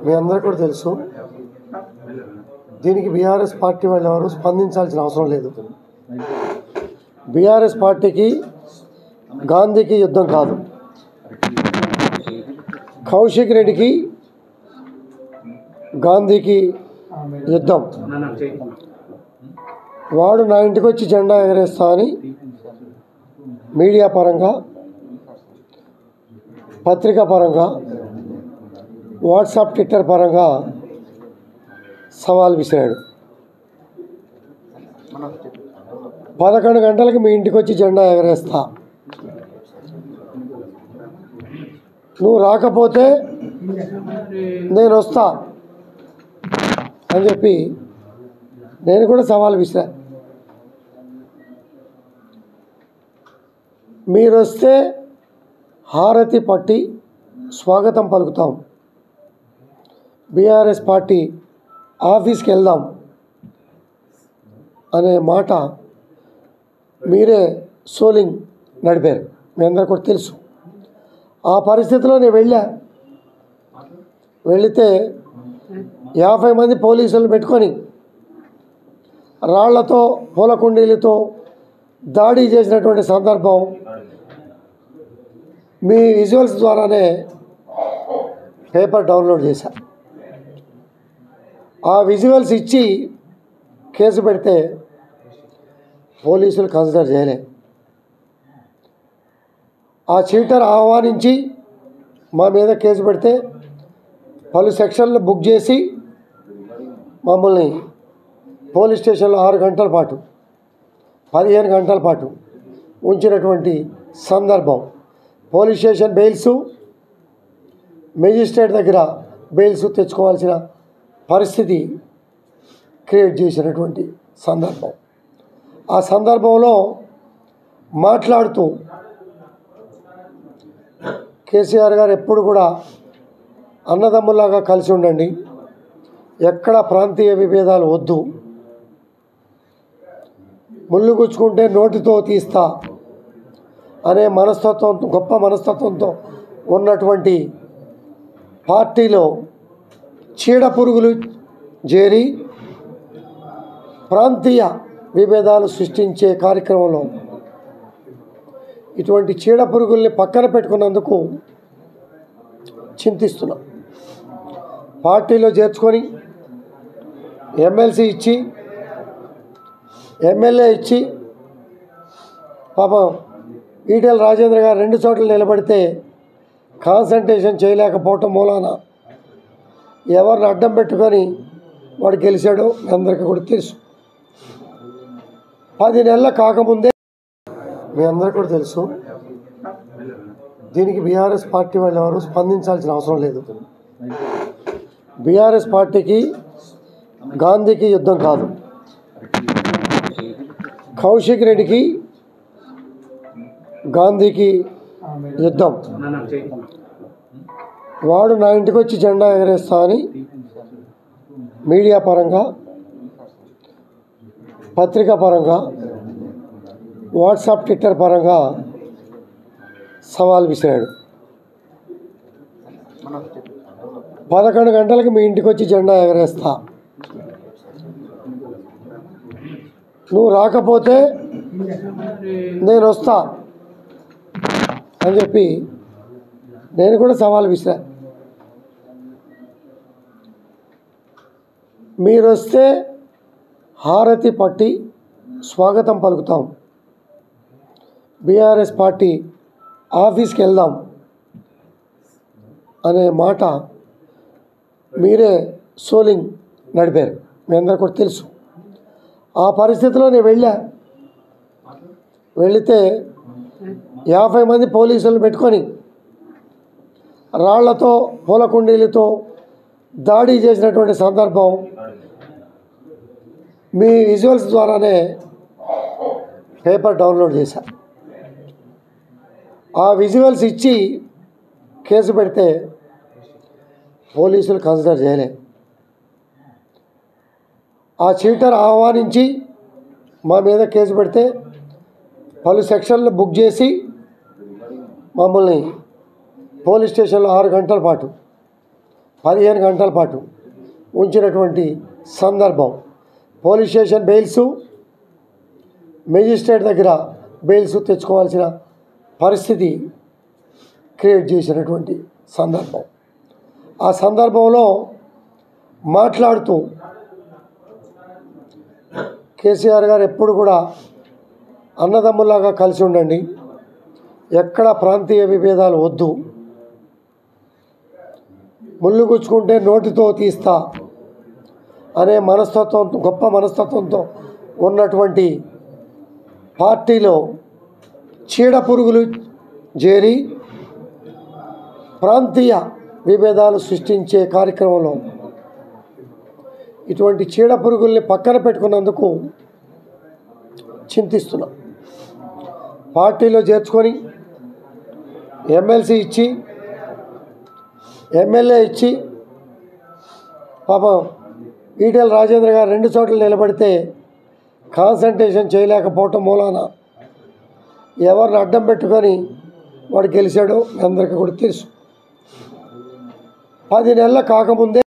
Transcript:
మీ అందరికీ కూడా తెలుసు. దీనికి బీఆర్ఎస్ పార్టీ వాళ్ళు ఎవరు స్పందించాల్సిన అవసరం లేదు. బీఆర్ఎస్ పార్టీకి గాంధీకి యుద్ధం కాదు, కౌశిక్ రెడ్డికి గాంధీకి యుద్ధం. వాడు నా ఇంటికి వచ్చి జెండా ఎగరేస్తా అని మీడియా పరంగా, పత్రికా పరంగా, వాట్సాప్, ట్విట్టర్ పరంగా సవాల్ విసిరాడు. 11 గంటలకి మీ ఇంటికి వచ్చి జెండా ఎగరేస్తా, నువ్వు రాకపోతే నేను వస్తా అని చెప్పి నేను కూడా సవాల్ విసిరా. మీరు వస్తే హారతి పట్టి స్వాగతం పలుకుతాం, బీఆర్ఎస్ పార్టీ ఆఫీస్కి వెళ్దాం అనే మాట మీరే సోలింగ్ నడిపారు, మీ అందరికీ కూడా తెలుసు. ఆ పరిస్థితిలో నేను వెళితే 50 మంది పోలీసులు పెట్టుకొని రాళ్లతో, పూల కుండీలతో దాడి చేసినటువంటి సందర్భం మీ విజువల్స్ ద్వారానే పేపర్ డౌన్లోడ్ చేశా. ఆ విజువల్స్ ఇచ్చి కేసు పెడితే పోలీసులు కన్సిడర్ చేయలే. ఆ చీటర్ ఆహ్వానించి మా మీద కేసు పెడితే పలు సెక్షన్లు బుక్ చేసి మమ్మల్ని పోలీస్ స్టేషన్లో 6 గంటల పాటు, 15 గంటల పాటు ఉంచినటువంటి సందర్భం. పోలీస్ స్టేషన్ బెయిల్సు, మెజిస్ట్రేట్ దగ్గర బెయిల్స్ తెచ్చుకోవాల్సిన పరిస్థితి క్రియేట్ చేసినటువంటి సందర్భం. ఆ సందర్భంలో మాట్లాడుతూ కేసీఆర్ గారు ఎప్పుడు కూడా అన్నదమ్ములాగా కలిసి ఉండండి, ఎక్కడ ప్రాంతీయ విభేదాలు వద్దు, ముళ్ళు గుచ్చుకుంటే నోటితో తీస్తా అనే మనస్తత్వంతో, గొప్ప మనస్తత్వంతో ఉన్నటువంటి పార్టీలో చీడ పురుగులు చేరి ప్రాంతీయ విభేదాలు సృష్టించే కార్యక్రమంలో ఇటువంటి చీడ పురుగుల్ని పక్కన పెట్టుకున్నందుకు చింతిస్తున్నాం. పార్టీలో చేర్చుకొని ఎమ్మెల్సీ ఇచ్చి, ఎమ్మెల్యే ఇచ్చి, పాపం ఈటెల రాజేంద్ర గారు 2 చోట్ల నిలబడితే కాన్సంట్రేషన్ చేయలేకపోవటం మూలాన ఎవరిని అడ్డం పెట్టుకొని వాడు గెలిచాడో అందరికీ కూడా తెలుసు. 10 నెలల కాకముందే మీ అందరికీ కూడా తెలుసు. దీనికి బీఆర్ఎస్ పార్టీ వాళ్ళు ఎవరు స్పందించాల్సిన అవసరం లేదు. బీఆర్ఎస్ పార్టీకి గాంధీకి యుద్ధం కాదు, కౌశిక్ రెడ్డికి గాంధీకి యుద్ధం. వాడు నా ఇంటికి వచ్చి జెండా ఎగరేస్తా అని మీడియా పరంగా, పత్రికా పరంగా, వాట్సాప్, ట్విట్టర్ పరంగా సవాల్ విసిరాడు. 11 గంటలకి మీ ఇంటికి వచ్చి జెండా ఎగరేస్తా, నువ్వు రాకపోతే నేను వస్తా అని చెప్పి నేను కూడా సవాల్ విసిరా. మీరు వస్తే హారతి పట్టి స్వాగతం పలుకుతాం, బీఆర్ఎస్ పార్టీ ఆఫీస్కి వెళ్దాం అనే మాట మీరే సోలింగ్ నడిపారు, మీ అందరికీ కూడా తెలుసు. ఆ పరిస్థితిలో నేను వెళితే 50 మంది పోలీసులు పెట్టుకొని రాళ్లతో, పూల కుండీలతో దాడి చేసినటువంటి సందర్భం మీ విజువల్స్ ద్వారానే పేపర్ డౌన్లోడ్ చేశా. ఆ విజువల్స్ ఇచ్చి కేసు పెడితే పోలీసులు కన్సిడర్ చేయలే. ఆ చీటర్ ఆహ్వానించి మా మీద కేసు పెడితే పలు సెక్షన్లు బుక్ చేసి మమ్మల్ని పోలీస్ స్టేషన్లో 6 గంటల పాటు, 15 గంటల పాటు ఉంచినటువంటి సందర్భం. పోలీస్ స్టేషన్ బెయిల్సు, మెజిస్ట్రేట్ దగ్గర బెయిల్స్ తెచ్చుకోవాల్సిన పరిస్థితి క్రియేట్ చేసినటువంటి సందర్భం. ఆ సందర్భంలో మాట్లాడుతూ కేసీఆర్ గారు ఎప్పుడు కూడా అన్నదమ్ములాగా కలిసి ఉండండి, ఎక్కడ ప్రాంతీయ విభేదాలు వద్దు, ముళ్ళు గుచ్చుకుంటే నోటితో తీస్తా అనే మనస్తత్వంతో, గొప్ప మనస్తత్వంతో ఉన్నటువంటి పార్టీలో చీడపురుగులు చేరి ప్రాంతీయ విభేదాలు సృష్టించే కార్యక్రమంలో ఇటువంటి చీడపురుగుల్ని పక్కన పెట్టుకున్నందుకు చింతిస్తున్నాం. పార్టీలో చేర్చుకొని ఎమ్మెల్సీ ఇచ్చి, ఎమ్మెల్యే ఇచ్చి, పాపం ఈటెల రాజేంద్ర గారు 2 చోట్ల నిలబడితే కాన్సంట్రేషన్ చేయలేకపోవటం మూలాన ఎవరిని అడ్డం పెట్టుకొని వాడు గెలిచాడో అందరికీ కూడా తెలుసు. 10 నెలలు కాకముందే